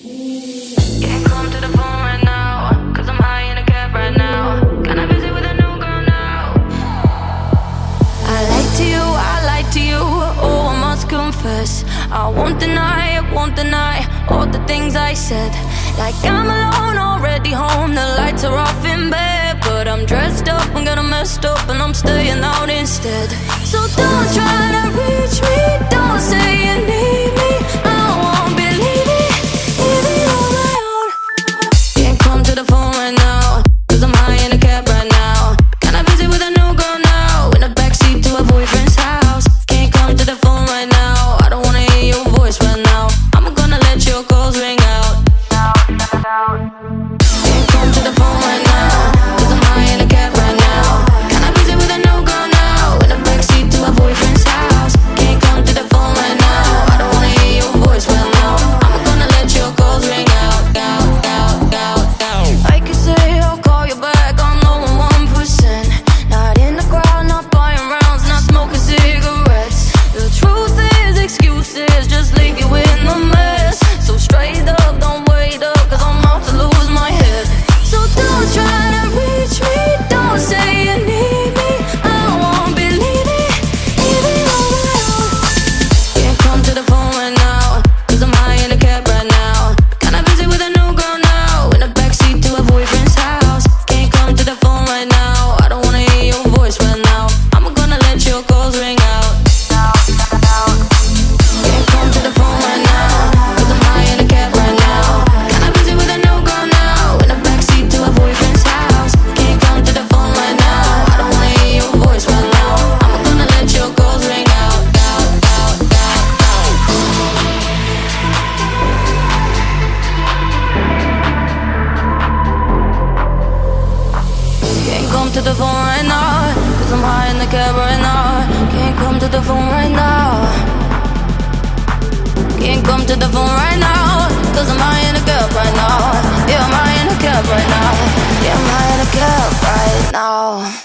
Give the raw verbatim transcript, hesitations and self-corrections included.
Can't come to the phone right now, cause I'm high in a cab right now. Kinda busy with a new girl now. I lied to you, I lied to you, oh I must confess. I won't deny, I won't deny all the things I said. Like I'm alone, already home, the lights are off in bed. But I'm dressed up, I'm gonna messed up, and I'm staying out instead. So don't try to reach me, don't say you need me, I won't believe it, even on my own. Can't come to the phone right now, cause I'm high in a cab right now. Kinda busy with a new girl now, in the backseat to her boyfriend's house. Can't come to the phone right now, I don't wanna hear your voice right now. I'm gonna let your calls ring out. Can't come to the phone right now, cause I'm high in a cab right now. Kinda busy with a new girl now, in the backseat to her boyfriend's house. Can't come to the phone right now, I don't wanna hear your voice right now. I'm gonna let your calls ring out, out, out, out, out. I could say I'll call you back, I'm low on one percent. Not in the crowd, not buying rounds, not smoking cigarettes. The truth is excuses just leave you in the mess. So straight up, don't wait up, cause I'm about to lose my head. So don't try to reach me, don't say you need me, I won't believe it, even on my own. Can't come to the phone right now, cause I'm high in a cab right now. Kinda busy with a new girl now, in the backseat to her boyfriend's house. Can't come to the phone right now, I don't wanna hear your voice right now. I'm gonna let your calls ring out. Can't come to the phone right now, cause I'm high in a cab right now. Kinda busy with a new girl now, in the backseat to her boyfriend's house. Can't come to the phone right now, I don't wanna hear your voice right now. I'm gonna let your calls ring out, out, out, out, out. Can't come to the phone right now, cause I'm high in the cab right now. Can't come to the phone right now. Can't come to the phone right now, cause I'm high in a cab right now. Yeah, I'm high in a cab right now. Yeah, I'm high in a cab right now.